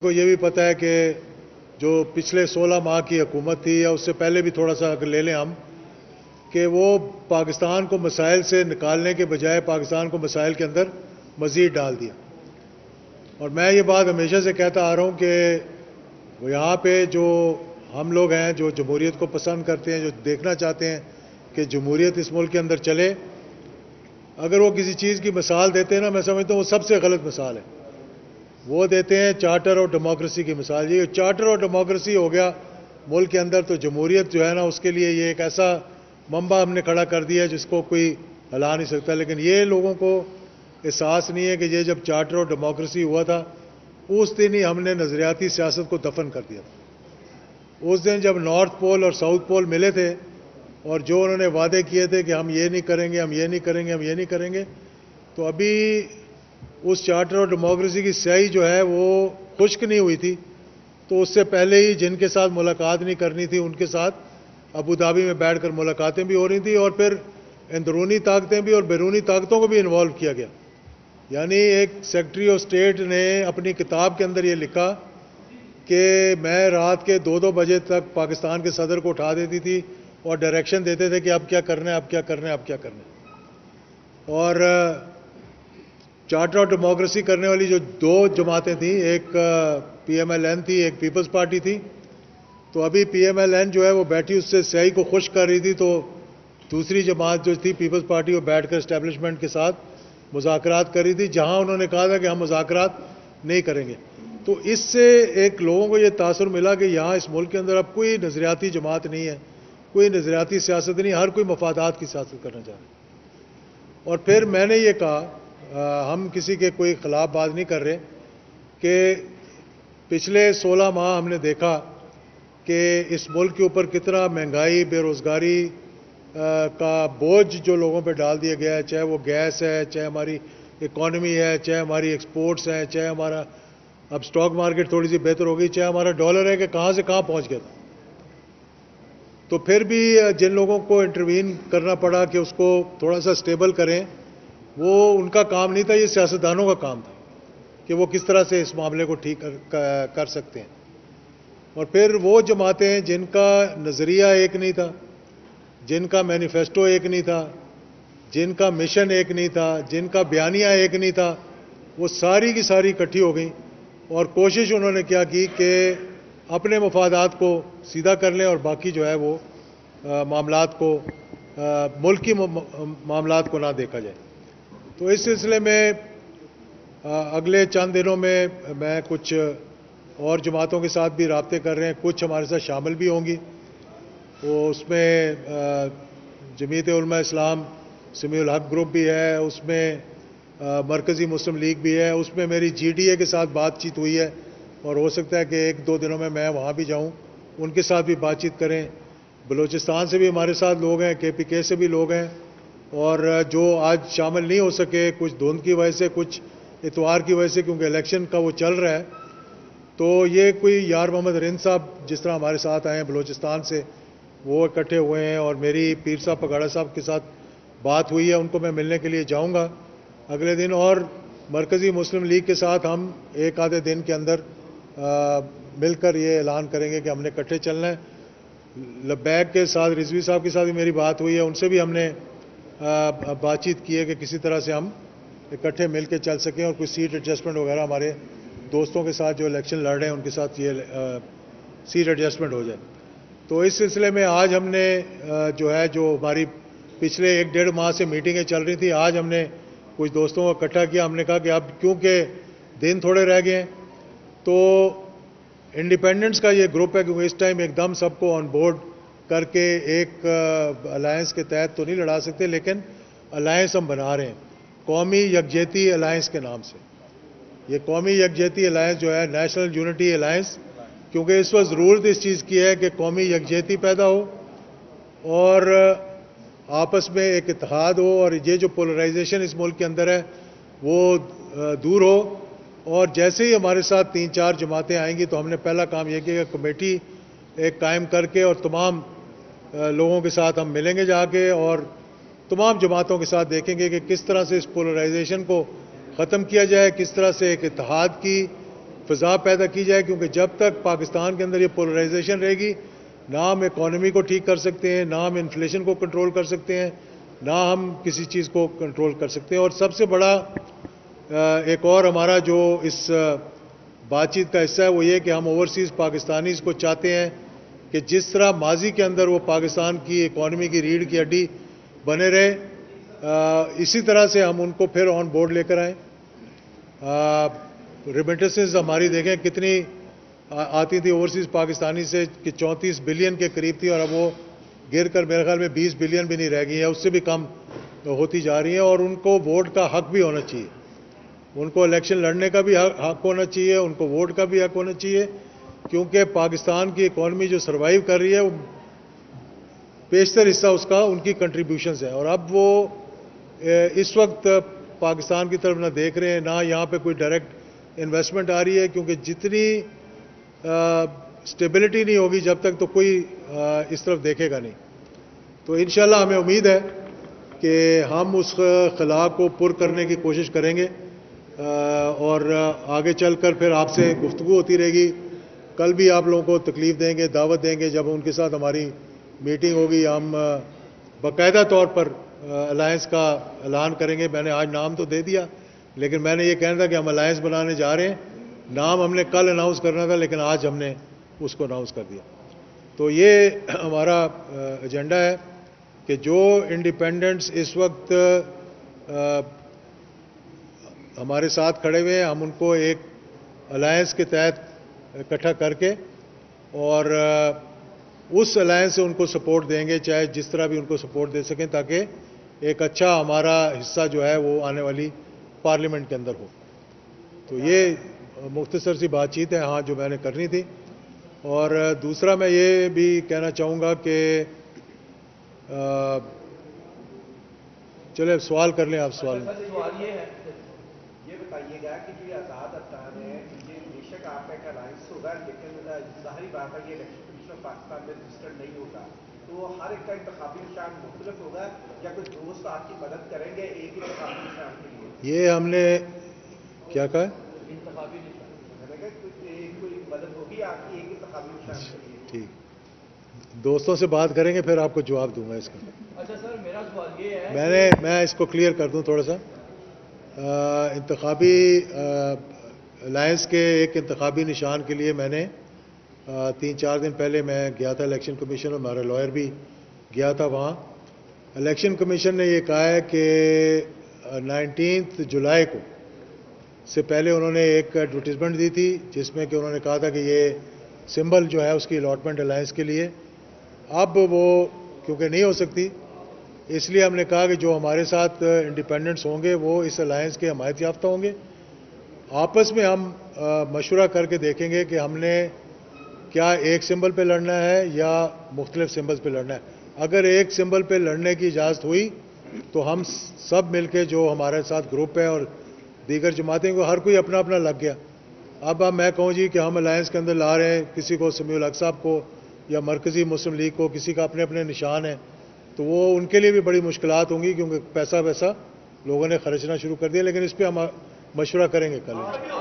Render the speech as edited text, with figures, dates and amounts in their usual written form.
کو یہ بھی پتہ ہے کہ جو پچھلے 16 ماہ کی حکومت تھی یا اس سے پہلے بھی تھوڑا سا اگر لے لیں ہم کہ وہ پاکستان کو مسائل سے نکالنے کے بجائے پاکستان کو مسائل کے اندر مزید ڈال دیا. اور میں یہ بات ہمیشہ سے کہتا آ رہا ہوں کہ یہاں پہ جو ہم لوگ ہیں جو جمہوریت کو پسند کرتے ہیں, جو دیکھنا چاہتے ہیں کہ جمہوریت اس ملک کے اندر چلے, اگر وہ کسی چیز کی مثال دیتے ہیں نا, میں سمجھتا ہوں وہ سب سے غلط مثال ہے. وہ دیتے ہیں چارٹر اور ڈیموکریسی کی مثال. یہ چارٹر اور ڈیموکریسی ہو گیا ملک کے اندر, تو جمہوریت جو ہے نا اس کے لیے یہ ایک ایسا منبع ہم نے کھڑا کر دیا جس کو کوئی ہلا نہیں سکتا. لیکن یہ لوگوں کو احساس نہیں ہے کہ یہ جب چارٹر اور ڈیموکریسی ہوا تھا اس دن ہی ہم نے نظریاتی سیاست کو دفن کر دیا تھا. اس دن جب نارتھ پول اور ساؤتھ پول ملے تھے اور جو انہوں نے وعدے کیے تھے کہ ہم یہ نہیں کریں گے, ہم یہ نہیں کریں گے, ہم یہ نہیں کریں گے, تو ابھی اس چارٹر اور ڈیموکریسی کی سیاہی جو ہے وہ خشک نہیں ہوئی تھی. تو اس سے پہلے ہی جن کے ساتھ ملاقات نہیں کرنی تھی ان کے ساتھ ابو دھابی میں بیٹھ کر ملاقاتیں بھی ہو رہی تھیں, اور پھر اندرونی طاقتیں بھی اور بیرونی طاقتوں کو بھی انوالو کیا گیا. یعنی ایک سیکرٹری آف اسٹیٹ نے اپنی کتاب کے اندر یہ لکھا کہ میں رات کے 2-2 بجے تک پاکستان کے صدر کو اٹھا دیتی تھی اور ڈائریکشن دیتے تھے کہ اب کیا کرنا ہے, اب کیا کرنا ہے, اب کیا کرنا ہے. اور چارٹر اور ڈیموکریسی کرنے والی جو 2 جماعتیں تھیں, ایک پی ایم ایل این تھی, ایک پیپلز پارٹی تھی, تو ابھی پی ایم ایل این جو ہے وہ بیٹھی اس سے سیاہی کو خشک کر رہی تھی, تو دوسری جماعت جو تھی پیپلز پارٹی وہ بیٹھ کر اسٹیبلشمنٹ کے ساتھ مذاکرات کر رہی تھی, جہاں انہوں نے کہا تھا کہ ہم مذاکرات نہیں کریں گے. تو اس سے ایک لوگوں کو یہ تاثر ملا کہ یہاں اس ملک کے اندر اب کوئی نظریاتی جماعت نہیں ہے, کوئی نظریاتی سیاست نہیں, ہر کوئی مفادات کی سیاست کرنا چاہ رہا ہے. اور پھر میں نے یہ کہا, ہم کسی کے کوئی خلاف بات نہیں کر رہے, کہ پچھلے 16 ماہ ہم نے دیکھا کہ اس ملک کے اوپر کتنا مہنگائی, بے روزگاری کا بوجھ جو لوگوں پہ ڈال دیا گیا ہے, چاہے وہ گیس ہے, چاہے ہماری اکانومی ہے, چاہے ہماری ایکسپورٹس ہیں, چاہے ہمارا اب سٹاک مارکیٹ تھوڑی سی بہتر ہو گئی, چاہے ہمارا ڈالر ہے کہ کہاں سے کہاں پہنچ گیا تھا. تو پھر بھی جن لوگوں کو انٹروین کرنا پڑا کہ اس کو تھوڑا سا سٹیبل کریں, وہ ان کا کام نہیں تھا, یہ سیاستدانوں کا کام تھا کہ وہ کس طرح سے اس معاملے کو ٹھیک کر سکتے ہیں. اور پھر وہ جماعتیں جن کا نظریہ ایک نہیں تھا, جن کا مینیفیسٹو ایک نہیں تھا, جن کا مشن ایک نہیں تھا, جن کا بیانیہ ایک نہیں تھا, وہ ساری کی ساری اکٹھی ہو گئیں اور کوشش انہوں نے کیا کی کہ اپنے مفادات کو سیدھا کر لیں اور باقی جو ہے وہ معاملات کو, ملکی معاملات کو نہ دیکھا جائے. تو اس سلسلے میں اگلے چند دنوں میں کچھ اور جماعتوں کے ساتھ بھی رابطے کر رہے ہیں, کچھ ہمارے ساتھ شامل بھی ہوں گی. وہ اس میں جمعیت علماء اسلام سمیع الحق گروپ بھی ہے, اس میں مرکزی مسلم لیگ بھی ہے, اس میں میری جی ڈی اے کے ساتھ بات چیت ہوئی ہے, اور ہو سکتا ہے کہ 1-2 دنوں میں وہاں بھی جاؤں, ان کے ساتھ بھی بات چیت کریں. بلوچستان سے بھی ہمارے ساتھ لوگ ہیں, کے پی کے سے بھی لوگ ہیں, اور جو آج شامل نہیں ہو سکے, کچھ دھند کی وجہ سے, کچھ اتوار کی وجہ سے, کیونکہ الیکشن کا وہ چل رہا ہے. تو یہ کوئی یار محمد رند صاحب جس طرح ہمارے ساتھ آئے ہیں بلوچستان سے, وہ اکٹھے ہوئے ہیں, اور میری پیر صاحب پگاڑا صاحب کے ساتھ بات ہوئی ہے, ان کو میں ملنے کے لیے جاؤں گا اگلے دن. اور مرکزی مسلم لیگ کے ساتھ ہم 1-آدھے دن کے اندر مل کر یہ اعلان کریں گے کہ ہم نے اکٹھے چلنا ہے. لبیک کے ساتھ رضوی صاحب کے ساتھ بھی میری بات ہوئی ہے, ان سے بھی ہم نے بات چیت کی ہے کہ کسی طرح سے ہم اکٹھے مل کے چل سکیں, اور کوئی سیٹ ایڈجسٹمنٹ وغیرہ ہمارے دوستوں کے ساتھ جو الیکشن لڑ رہے ہیں ان کے ساتھ یہ سیٹ ایڈجسٹمنٹ ہو جائے. تو اس سلسلے میں آج ہم نے جو ہماری پچھلے 1-1.5 ماہ سے میٹنگیں چل رہی تھیں, آج ہم نے کچھ دوستوں کو اکٹھا کیا. ہم نے کہا کہ اب کیونکہ دن تھوڑے رہ گئے ہیں, تو انڈیپینڈنٹس کا یہ گروپ ہے, کیونکہ اس ٹائم ایک دم سب کو آن بورڈ کر کے ایک الائنس کے تحت تو نہیں لڑا سکتے, لیکن الائنس ہم بنا رہے ہیں قومی یکجہتی الائنس کے نام سے. یہ قومی یکجہتی الائنس جو ہے نیشنل یونٹی الائنس, کیونکہ اس وقت ضرورت اس چیز کی ہے کہ قومی یکجہتی پیدا ہو اور آپس میں ایک اتحاد ہو, اور یہ جو پولرائزیشن اس ملک کے اندر ہے وہ دور ہو. اور جیسے ہی ہمارے ساتھ 3-4 جماعتیں آئیں گی تو ہم نے پہلا کام یہ کیا کہ کمیٹی ایک قائم کر کے اور تمام لوگوں کے ساتھ ہم ملیں گے جا کے, اور تمام جماعتوں کے ساتھ دیکھیں گے کہ کس طرح سے اس پولرائزیشن کو ختم کیا جائے, کس طرح سے ایک اتحاد کی فضا پیدا کی جائے، کیونکہ جب تک پاکستان کے اندر یہ پولرائزیشن رہے گی، نہ ہم اکانومی کو ٹھیک کر سکتے ہیں، نہ ہم انفلیشن کو کنٹرول کر سکتے ہیں، نہ ہم کسی چیز کو کنٹرول کر سکتے ہیں۔ اور سب سے بڑا ایک اور ہمارا جو اس بات چیت کا حصہ ہے وہ یہ کہ ہم اوورسیز پاکستانیز کو چاہتے ہیں کہ جس طرح ماضی کے اندر وہ پاکستان کی اکانومی کی ریڑھ کی ہڈی بنے رہے، اسی طرح سے ہم ان کو پھر آن بورڈ لے کر آئیں۔ ریمیٹنسز ہماری دیکھیں کتنی آتی تھی اوورسیز پاکستانی سے، کہ 34 بلین کے قریب تھی، اور اب وہ گر کر میرے خیال میں 20 بلین بھی نہیں رہ گئی ہے، اس سے بھی کم ہوتی جا رہی ہیں۔ اور ان کو ووٹ کا حق بھی ہونا چاہیے، ان کو الیکشن لڑنے کا بھی حق ہونا چاہیے، ان کو ووٹ کا بھی حق ہونا چاہیے، کیونکہ پاکستان کی اکانومی جو سروائیو کر رہی ہے وہ بیشتر حصہ اس کا ان کی کنٹریبیوشنز ہے۔ اور اب وہ اس وقت پاکستان کی طرف نہ دیکھ رہے ہیں، نہ یہاں پہ کوئی ڈائریکٹ انویسٹمنٹ آ رہی ہے، کیونکہ جتنی سٹیبلٹی نہیں ہوگی جب تک تو کوئی اس طرف دیکھے گا نہیں۔ تو انشاءاللہ ہمیں امید ہے کہ ہم اس خلا کو پر کرنے کی کوشش کریں گے، اور آگے چل کر پھر آپ سے گفتگو ہوتی رہے گی۔ کل بھی آپ لوگوں کو تکلیف دیں گے، دعوت دیں گے، جب ان کے ساتھ ہماری میٹنگ ہوگی ہم باقاعدہ طور پر الائنس کا اعلان کریں گے۔ میں نے آج نام تو دے دیا، لیکن میں نے یہ کہنا تھا کہ ہم الائنس بنانے جا رہے ہیں۔ نام ہم نے کل اناؤنس کرنا تھا، لیکن آج ہم نے اس کو اناؤنس کر دیا۔ تو یہ ہمارا ایجنڈا ہے کہ جو انڈیپینڈنٹس اس وقت ہمارے ساتھ کھڑے ہوئے ہیں، ہم ان کو ایک الائنس کے تحت اکٹھا کر کے اور اس الائنس سے ان کو سپورٹ دیں گے، چاہے جس طرح بھی ان کو سپورٹ دے سکیں، تاکہ ایک اچھا ہمارا حصہ جو ہے وہ آنے والی پارلیمنٹ کے اندر ہو۔ تو یہ مختصر سی بات چیت ہے ہاں جو میں نے کرنی تھی۔ اور دوسرا میں یہ بھی کہنا چاہوں گا کہ چلے سوال کر لیں آپ۔ سوال یہ ہے، یہ بتائیے گا کہ جو آزاد افطار ہے، یہ بے شک آپ کا ایک الائنس ہوگا، لیکن ظاہری بات ہے یہ الیکشن کمیشن آف پاکستان میں رجسٹرڈ نہیں ہوگا، تو ہر ایک کا انتخابی نشان مختلف ہوگا، یا کوئی دوست آپ کی مدد کریں گے ایک انتخابی نشان کے لیے؟ یہ ہم نے کیا کہا؟ انتخابی نشان کوئی مدد ہوگی آپ کی ایک انتخابی نشان کے لیے؟ ٹھیک، دوستوں سے بات کریں گے پھر آپ کو جواب دوں گا اس کا۔ اچھا سر، میرا سوال یہ ہے، میں اس کو کلیئر کر دوں تھوڑا سا۔ انتخابی الائنس کے ایک انتخابی نشان کے لیے میں نے 3-4 دن پہلے میں گیا تھا الیکشن کمیشن، اور ہمارا لائر بھی گیا تھا وہاں۔ الیکشن کمیشن نے یہ کہا ہے کہ 19 جولائی کو سے پہلے انہوں نے ایک ایڈورٹیزمنٹ دی تھی، جس میں کہ انہوں نے کہا تھا کہ یہ سمبل جو ہے اس کی الاٹمنٹ الائنس کے لیے، اب وہ کیونکہ نہیں ہو سکتی، اس لیے ہم نے کہا کہ جو ہمارے ساتھ انڈیپینڈنٹس ہوں گے وہ اس الائنس کے حمایت یافتہ ہوں گے۔ آپس میں ہم مشورہ کر کے دیکھیں گے کہ ہم نے کیا ایک سمبل پہ لڑنا ہے یا مختلف سمبلز پہ لڑنا ہے۔ اگر ایک سمبل پہ لڑنے کی اجازت ہوئی تو ہم سب مل کے، جو ہمارے ساتھ گروپ ہے اور دیگر جماعتیں کو، ہر کوئی اپنا اپنا لگ گیا۔ اب میں کہوں جی کہ ہم الائنس کے اندر لا رہے ہیں کسی کو، سمیع الحق صاحب کو یا مرکزی مسلم لیگ کو، کسی کا اپنے اپنے نشان ہیں، تو وہ ان کے لیے بھی بڑی مشکلات ہوں گی، کیونکہ پیسہ ویسا لوگوں نے خرچنا شروع کر دیا۔ لیکن اس پہ ہم مشورہ کریں گے کل۔